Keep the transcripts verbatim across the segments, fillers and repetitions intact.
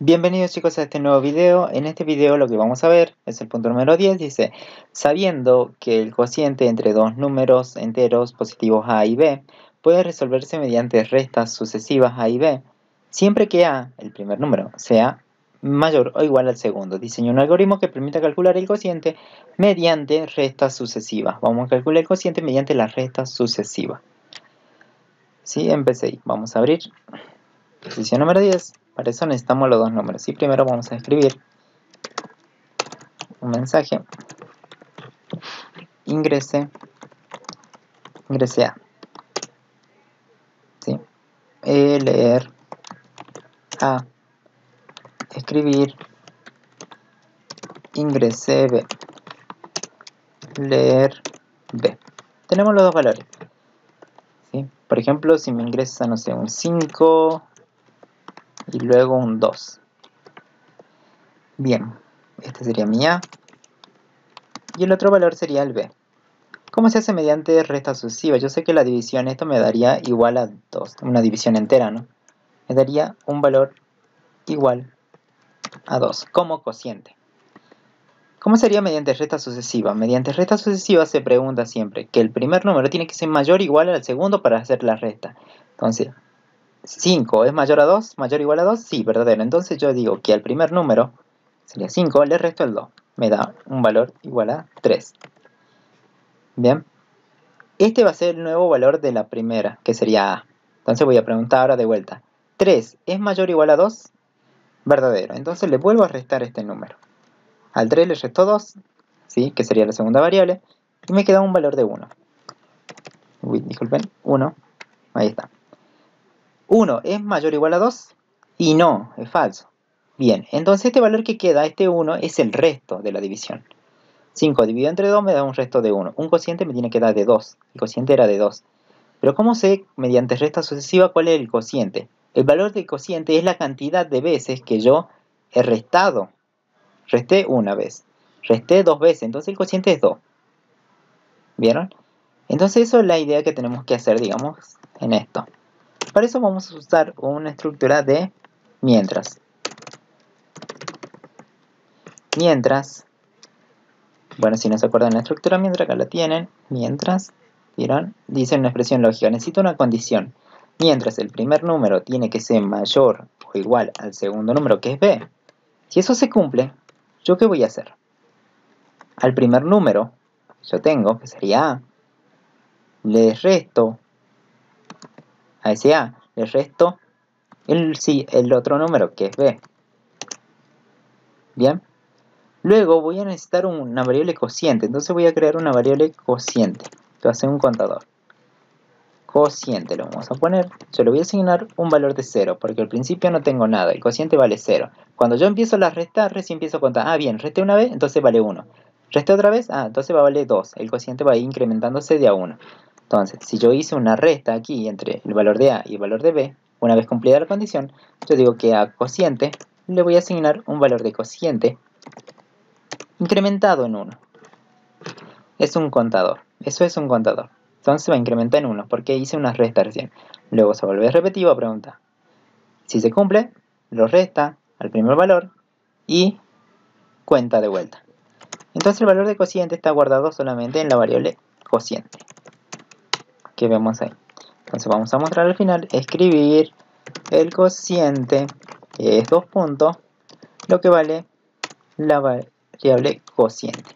Bienvenidos chicos a este nuevo video. En este video lo que vamos a ver es el punto número diez. Dice, sabiendo que el cociente entre dos números enteros positivos A y B puede resolverse mediante restas sucesivas A y B, siempre que A, el primer número, sea mayor o igual al segundo. Diseña un algoritmo que permita calcular el cociente mediante restas sucesivas. Vamos a calcular el cociente mediante las restas sucesivas. Sí, empecé. Vamos a abrir ejercicio número diez. Para eso necesitamos los dos números. Y primero vamos a escribir un mensaje. Ingrese. Ingrese A. ¿Sí? E, leer. A. Escribir. Ingrese B. Leer B. Tenemos los dos valores. ¿Sí? Por ejemplo, si me ingresa, no sé, un cinco y luego un dos. Bien, este sería mi A. Y el otro valor sería el B. ¿Cómo se hace mediante resta sucesiva? Yo sé que la división, esto me daría igual a dos, una división entera, ¿no? Me daría un valor igual a dos, como cociente. ¿Cómo sería mediante resta sucesiva? Mediante resta sucesiva se pregunta siempre que el primer número tiene que ser mayor o igual al segundo para hacer la resta. Entonces, cinco es mayor a dos, mayor o igual a dos, sí, verdadero. Entonces yo digo que al primer número, sería cinco, le resto el dos. Me da un valor igual a tres. Bien. Este va a ser el nuevo valor de la primera, que sería A. Entonces voy a preguntar ahora de vuelta. ¿tres es mayor o igual a dos? Verdadero. Entonces le vuelvo a restar este número. Al tres le resto dos, ¿sí? Que sería la segunda variable. Y me queda un valor de uno. Uy, disculpen. uno. Ahí está. uno es mayor o igual a dos. Y no, es falso. Bien, entonces este valor que queda, este uno, es el resto de la división. cinco dividido entre dos me da un resto de uno. Un cociente me tiene que dar de dos. El cociente era de dos. Pero ¿cómo sé, mediante resta sucesiva, cuál es el cociente? El valor del cociente es la cantidad de veces que yo he restado. Resté una vez. Resté dos veces. Entonces el cociente es dos. ¿Vieron? Entonces eso es la idea que tenemos que hacer, digamos, en esto. Para eso vamos a usar una estructura de mientras. Mientras. Bueno, si no se acuerdan la estructura mientras, acá la tienen. Mientras. ¿Vieron? Dice una expresión lógica. Necesito una condición. Mientras el primer número tiene que ser mayor o igual al segundo número, que es B. Si eso se cumple, ¿yo qué voy a hacer? Al primer número que yo tengo, que sería A, le resto a ese A, le resto el, sí, el otro número, que es B. Bien. Luego voy a necesitar una variable cociente. Entonces voy a crear una variable cociente. Esto va a ser un contador. Cociente lo vamos a poner. Yo le voy a asignar un valor de cero, porque al principio no tengo nada. El cociente vale cero. Cuando yo empiezo a restar, recién empiezo a contar. Ah, bien, resté una vez, entonces vale uno. Resté otra vez, ah, entonces va a valer dos. El cociente va a ir incrementándose de a uno. Entonces, si yo hice una resta aquí entre el valor de A y el valor de B, una vez cumplida la condición, yo digo que a cociente le voy a asignar un valor de cociente incrementado en uno. Es un contador. Eso es un contador. Entonces va a incrementar en uno, porque hice una resta recién. Luego se vuelve repetido a preguntar. Si se cumple, lo resta al primer valor y cuenta de vuelta. Entonces el valor de cociente está guardado solamente en la variable cociente, que vemos ahí. Entonces vamos a mostrar al final, escribir el cociente, que es dos puntos, lo que vale la variable cociente.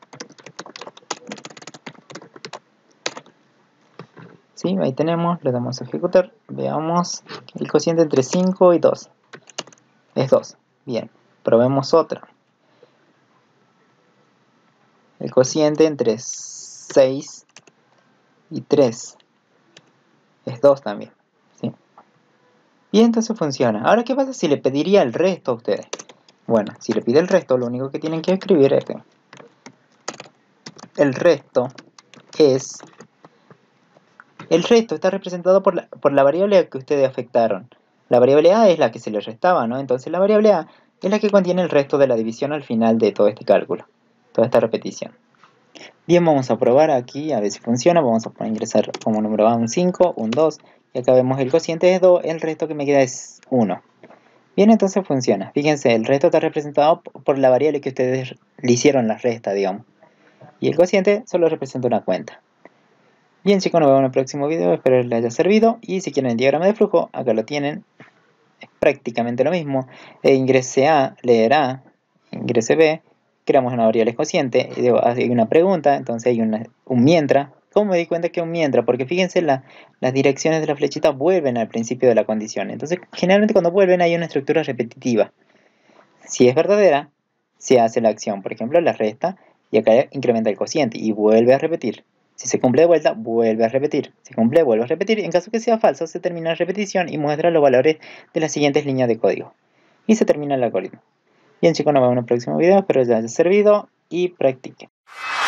¿Sí? Ahí tenemos, le damos a ejecutar. Veamos el cociente entre cinco y dos. Es dos. Bien, probemos otra. El cociente entre seis y tres. Es dos también. ¿Sí? Y entonces funciona. Ahora, ¿qué pasa si le pediría el resto a ustedes? Bueno, si le pide el resto, lo único que tienen que escribir es que el resto es... El resto está representado por la, por la variable que ustedes afectaron. La variable A es la que se le restaba, ¿no? Entonces la variable A es la que contiene el resto de la división al final de todo este cálculo. Toda esta repetición. Bien, vamos a probar aquí a ver si funciona. Vamos a ingresar como número A un cinco, un dos. Y acá vemos el cociente es dos, el resto que me queda es uno. Bien, entonces funciona. Fíjense, el resto está representado por la variable que ustedes le hicieron la resta, digamos. Y el cociente solo representa una cuenta. Bien chicos, nos vemos en el próximo video, espero les haya servido. Y si quieren el diagrama de flujo, acá lo tienen. Es prácticamente lo mismo. E ingrese A, leer A, ingrese B, creamos una variable cociente. Y digo, hay una pregunta, entonces hay una, un mientras. ¿Cómo me di cuenta que es un mientras? Porque fíjense, la, las direcciones de la flechita vuelven al principio de la condición. Entonces, generalmente cuando vuelven hay una estructura repetitiva. Si es verdadera, se hace la acción, por ejemplo, la resta, y acá incrementa el cociente y vuelve a repetir. Si se cumple de vuelta, vuelve a repetir. Si cumple, vuelve a repetir. En caso que sea falso, se termina la repetición y muestra los valores de las siguientes líneas de código. Y se termina el algoritmo. Bien chicos, nos vemos en el próximo video. Espero les haya servido y practiquen.